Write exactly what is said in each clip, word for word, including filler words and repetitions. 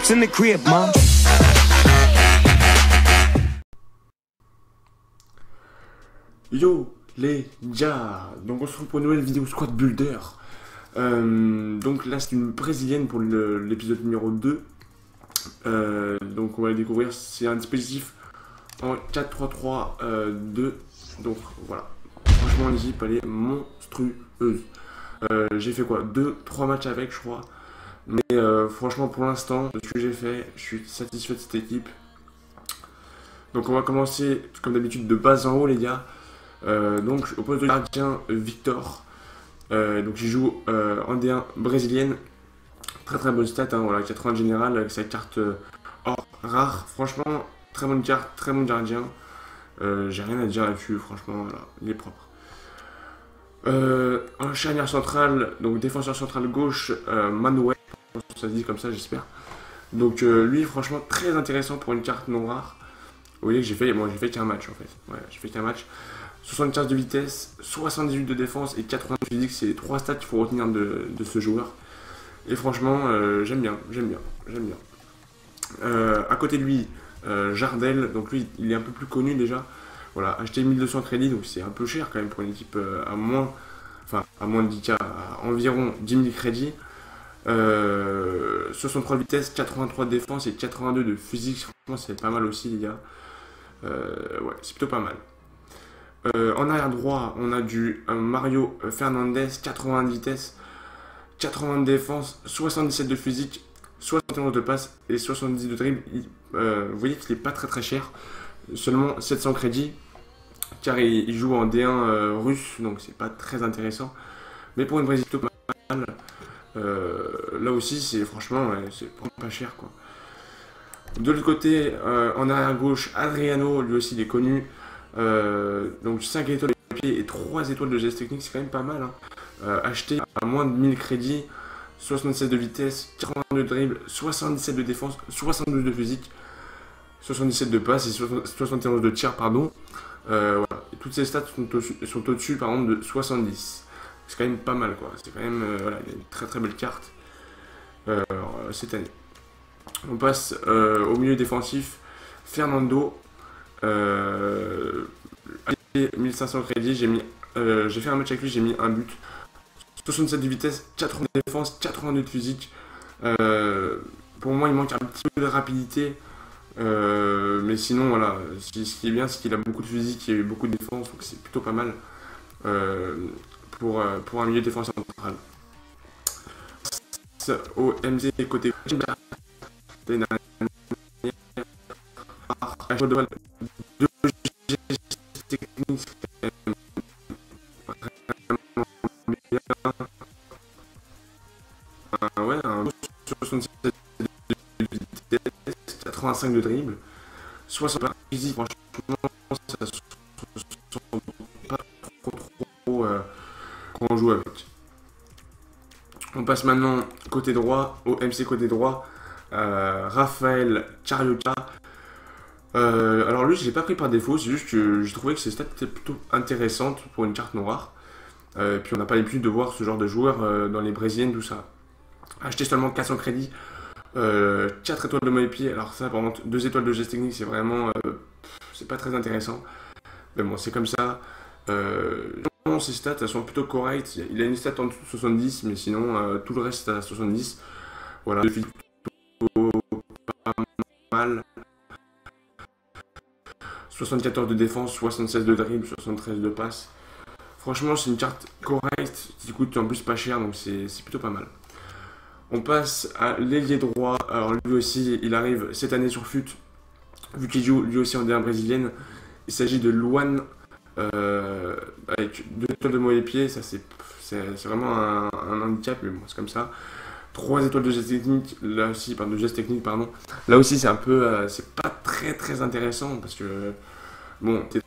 chips in the crib, mom. Yo les gars, donc on se retrouve pour une nouvelle vidéo Squad Builder. Euh, donc là c'est une brésilienne pour l'épisode numéro deux. Euh, donc on va la découvrir, c'est un dispositif en quatre trois trois deux. Donc voilà, franchement l'équipe elle est monstrueuse. Euh, j'ai fait quoi, deux trois matchs avec je crois. Mais euh, franchement pour l'instant, de ce que j'ai fait, je suis satisfait de cette équipe. Donc on va commencer comme d'habitude de bas en haut les gars. Euh, donc au poste de gardien Victor, euh, donc il joue euh, en D un brésilienne, très très bonne stat, hein, voilà, quatre-vingts général avec sa carte euh, or rare, franchement très bonne carte, très bon gardien, euh, j'ai rien à dire là-dessus, franchement voilà, il est propre. Euh, un charnière central, donc défenseur central gauche, euh, Manuel, ça se dit comme ça j'espère, donc euh, lui franchement très intéressant pour une carte non rare. Vous voyez que j'ai fait, bon, j'ai fait qu'un match en fait, ouais, j'ai fait qu'un match. soixante-quinze de vitesse, soixante-dix-huit de défense et quatre-vingts de physique, c'est les trois stats qu'il faut retenir de, de ce joueur. Et franchement, euh, j'aime bien, j'aime bien, j'aime bien. Euh, à côté de lui, euh, Jardel, donc lui, il est un peu plus connu déjà. Voilà, acheté mille deux cents crédits, donc c'est un peu cher quand même pour une équipe euh, à moins, enfin à moins de dix K, à environ dix mille crédits. Euh, soixante-trois de vitesse, quatre-vingt-trois de défense et quatre-vingt-deux de physique, franchement c'est pas mal aussi les gars. Euh, ouais, c'est plutôt pas mal. Euh, en arrière droit, on a du euh, Mario Fernandez, quatre-vingts de vitesse, quatre-vingts de défense, soixante-dix-sept de physique, soixante et onze de passe et soixante-dix de dribble. Il, euh, vous voyez qu'il n'est pas très très cher, seulement sept cents crédits, car il, il joue en D un euh, russe, donc c'est pas très intéressant. Mais pour une Brésil plutôt pas mal, euh, là aussi c'est franchement ouais, c'est pas cher quoi. De l'autre côté, euh, en arrière gauche, Adriano, lui aussi il est connu. Euh, donc cinq étoiles de pied et trois étoiles de geste technique, c'est quand même pas mal. Hein. Euh, acheté à moins de mille crédits, soixante-seize de vitesse, quarante-deux de dribble, soixante-dix-sept de défense, soixante-douze de physique, soixante-dix-sept de passe et soixante et onze de tir, pardon. Euh, voilà. Et toutes ces stats sont au-dessus, sont au-dessus par exemple de soixante-dix. C'est quand même pas mal quoi. C'est quand même euh, voilà, une très très belle carte euh, alors, cette année. On passe euh, au milieu défensif, Fernando. Euh, mille cinq cents crédits, j'ai mis, euh, j'ai fait un match avec lui, j'ai mis un but, soixante-sept de vitesse, quatre-vingts de défense, quatre-vingt-deux de physique. Euh, pour moi, il manque un petit peu de rapidité, euh, mais sinon, voilà, ce qui est bien, c'est qu'il a beaucoup de physique et beaucoup de défense, donc c'est plutôt pas mal euh, pour, euh, pour un milieu défenseur central. Au M C côté de technique euh, ouais, un soixante-sept de vitesse, quatre-vingt-cinq de dribble, soixante de physique, franchement ça se sent pas trop trop euh, quand on joue avec. On passe maintenant côté droit, au M C côté droit, euh, Raphaël Carioca. Euh, alors lui je l'ai pas pris par défaut, c'est juste que j'ai trouvé que ses stats étaient plutôt intéressantes pour une carte non rare. Euh, puis on n'a pas l'habitude de voir ce genre de joueurs euh, dans les brésiliennes, tout ça. Acheter seulement quatre cents crédits, euh, quatre étoiles de mauvais pied, alors ça par contre deux étoiles de geste technique c'est vraiment, euh, c'est pas très intéressant. Mais bon c'est comme ça. Euh, ses stats elles sont plutôt correctes, il a une stat en dessous de soixante-dix mais sinon euh, tout le reste est à soixante-dix. Voilà, plutôt pas mal. soixante-quatorze de défense, soixante-seize de dribble, soixante-treize de passe. Franchement, c'est une carte correcte qui coûte en plus pas cher, donc c'est plutôt pas mal. On passe à l'ailier droit. Alors lui aussi, il arrive cette année sur F U T, vu qu'il joue lui aussi en D un brésilienne. Il s'agit de Luan, euh, avec deux étoiles de mauvais pied. Ça c'est vraiment un, un handicap, mais bon, c'est comme ça. trois étoiles de geste technique, là aussi, pardon, de geste technique, pardon. Là aussi, c'est un peu, euh, c'est pas très très intéressant parce que, bon, t'es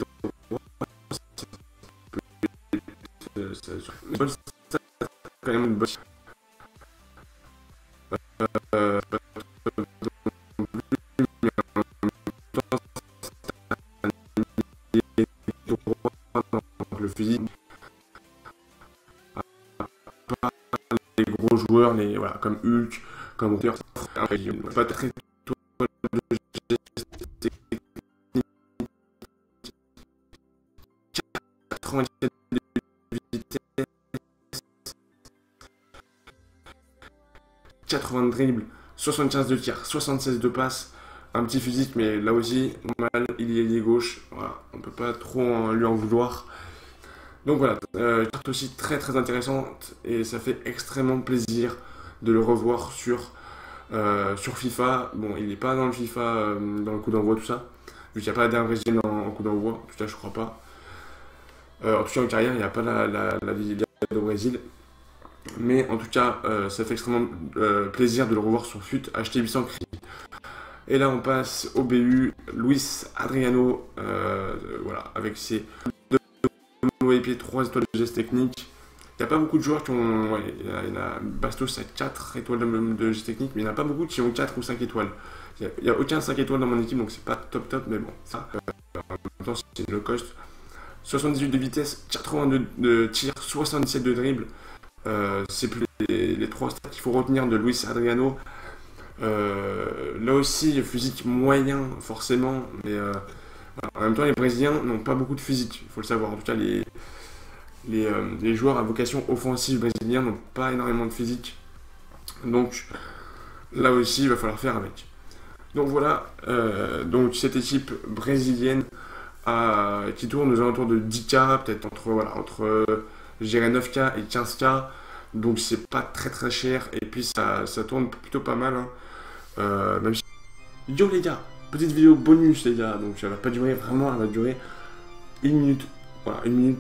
quand même une bonne. Euh, le physique, les gros joueurs, les, voilà, comme Hulk, comme Roger, pas très étoile de geste technique, quatre-vingt-dix-sept de vitesse, quatre-vingts de dribble, soixante-quinze de tir, soixante-seize de passe, un petit physique, mais là aussi, normal, il est ailier gauche, voilà, on peut pas trop en, lui en vouloir. Donc voilà, euh, carte aussi très très intéressante et ça fait extrêmement plaisir de le revoir sur, euh, sur FIFA. Bon, il n'est pas dans le FIFA, euh, dans le coup d'envoi, tout ça, vu qu'il n'y a pas d'un Brésilien en, en coup d'envoi, en tout cas je crois pas. Euh, en tout cas en carrière, il n'y a pas la, la, la Liga au Brésil. Mais en tout cas, euh, ça fait extrêmement euh, plaisir de le revoir sur F U T, acheté huit cents crédits. Et là on passe au B U, Luis Adriano, euh, voilà, avec ses et puis trois étoiles de geste technique. Il n'y a pas beaucoup de joueurs qui ont. Ouais, il, y a, il y a Bastos a quatre étoiles de, de geste technique, mais il n'y en a pas beaucoup qui ont quatre ou cinq étoiles. Il n'y a, a aucun cinq étoiles dans mon équipe, donc c'est pas top top, mais bon, ça. Euh, en même temps, c'est le cost. soixante-dix-huit de vitesse, quatre-vingt-deux de tir, soixante-dix-sept de dribble. Euh, c'est plus les, les trois stats qu'il faut retenir de Luis Adriano. Euh, là aussi, physique moyen, forcément, mais. Euh, En même temps, les Brésiliens n'ont pas beaucoup de physique, il faut le savoir. En tout cas, les, les, euh, les joueurs à vocation offensive brésiliens n'ont pas énormément de physique. Donc, là aussi, il va falloir faire avec. Donc voilà, euh, donc cette équipe brésilienne a, qui tourne aux alentours de dix K, peut-être entre, voilà, entre euh, je dirais neuf K et quinze K. Donc, c'est pas très très cher. Et puis, ça, ça tourne plutôt pas mal. Hein. Euh, même si... Yo les gars! Petite vidéo bonus les gars, donc ça va pas durer vraiment, elle va durer une minute. Voilà, une minute